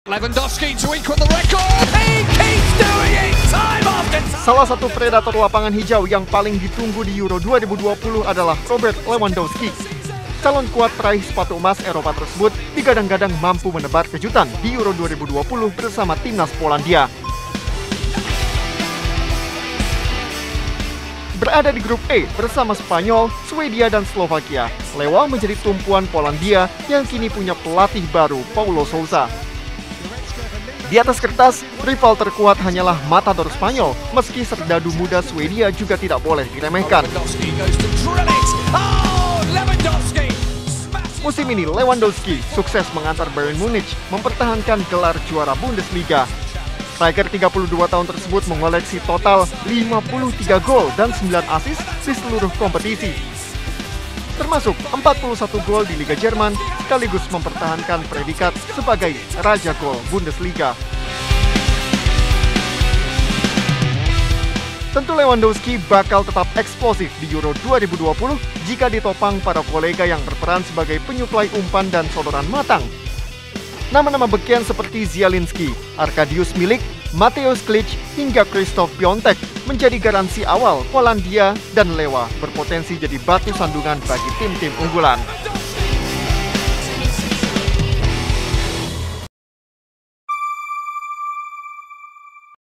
Lewandowski to equal the record. He keeps doing it time after time. Salah satu predator lapangan hijau yang paling ditunggu di Euro 2020 adalah Robert Lewandowski. Calon kuat peraih sepatu emas Eropa tersebut digadang-gadang mampu menebar kejutan di Euro 2020 bersama timnas Polandia. Berada di grup E bersama Spanyol, Swedia, dan Slovakia, Lewa menjadi tumpuan Polandia yang kini punya pelatih baru, Paulo Sousa. Di atas kertas, rival terkuat hanyalah Matador Spanyol, meski serdadu muda Swedia juga tidak boleh diremehkan. Musim ini Lewandowski sukses mengantar Bayern Munich mempertahankan gelar juara Bundesliga. Striker 32 tahun tersebut mengoleksi total 53 gol dan 9 assist di seluruh kompetisi, termasuk 41 gol di Liga Jerman, sekaligus mempertahankan predikat sebagai Raja Gol Bundesliga. Tentu Lewandowski bakal tetap eksplosif di Euro 2020 jika ditopang para kolega yang berperan sebagai penyuplai umpan dan sodoran matang. Nama-nama beken seperti Zielinski, Arkadiusz Milik, Mateusz Klich, hingga Krzysztof Piątek menjadi garansi awal Polandia dan Lewa berpotensi jadi batu sandungan bagi tim-tim unggulan.